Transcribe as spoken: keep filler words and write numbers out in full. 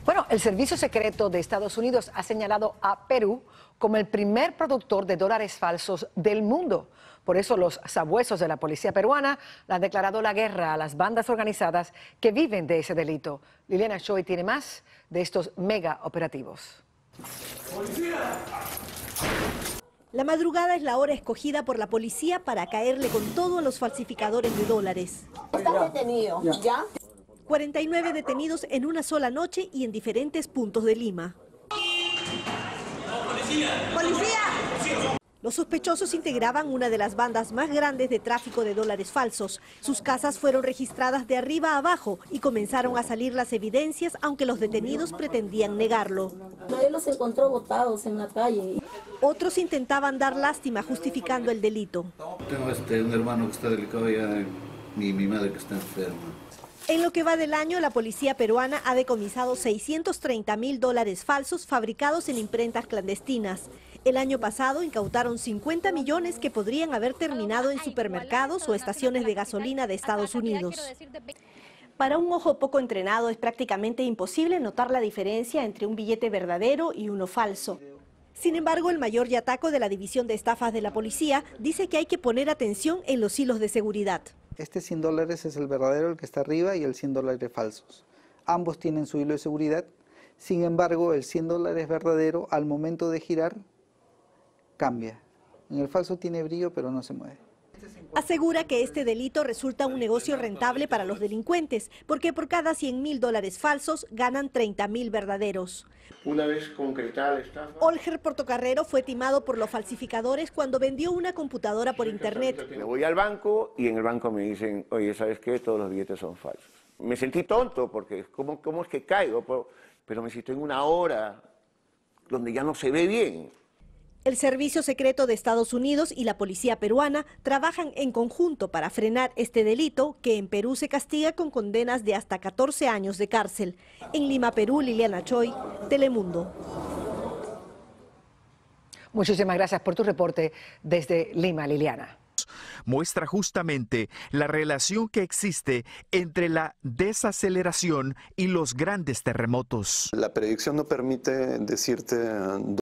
Bueno, el Servicio Secreto de Estados Unidos ha señalado a Perú como el primer productor de dólares falsos del mundo. Por eso los sabuesos de la policía peruana le han declarado la guerra a las bandas organizadas que viven de ese delito. Liliana Choi tiene más de estos mega operativos. La madrugada es la hora escogida por la policía para caerle con todo a los falsificadores de dólares. Estás detenido, ¿ya? cuarenta y nueve detenidos en una sola noche y en diferentes puntos de Lima. ¡Policía! ¡Policía! Los sospechosos integraban una de las bandas más grandes de tráfico de dólares falsos. Sus casas fueron registradas de arriba a abajo y comenzaron a salir las evidencias, aunque los detenidos pretendían negarlo. Él los encontró botados en la calle. Otros intentaban dar lástima justificando el delito. Tengo este, un hermano que está delicado ya y mi madre que está enferma. En lo que va del año, la policía peruana ha decomisado seiscientos treinta mil dólares falsos fabricados en imprentas clandestinas. El año pasado incautaron cincuenta millones que podrían haber terminado en supermercados o estaciones de gasolina de Estados Unidos. Para un ojo poco entrenado es prácticamente imposible notar la diferencia entre un billete verdadero y uno falso. Sin embargo, el mayor yataco de la División de Estafas de la Policía dice que hay que poner atención en los hilos de seguridad. Este cien dólares es el verdadero, el que está arriba, y el cien dólares falsos. Ambos tienen su hilo de seguridad. Sin embargo, el cien dólares verdadero, al momento de girar, cambia. En el falso tiene brillo, pero no se mueve. Asegura que este delito resulta un negocio rentable para los delincuentes, porque por cada cien mil dólares falsos ganan treinta mil verdaderos. Una vez concretada la estafa... Olger Portocarrero fue timado por los falsificadores cuando vendió una computadora por internet. Me voy al banco y en el banco me dicen, oye, ¿sabes qué? Todos los billetes son falsos. Me sentí tonto porque ¿cómo, cómo es que caigo? Pero me siento en una hora donde ya no se ve bien. El Servicio Secreto de Estados Unidos y la policía peruana trabajan en conjunto para frenar este delito que en Perú se castiga con condenas de hasta catorce años de cárcel. En Lima, Perú, Liliana Choi, Telemundo. Muchísimas gracias por tu reporte desde Lima, Liliana. Muestra justamente la relación que existe entre la desaceleración y los grandes terremotos. La predicción no permite decirte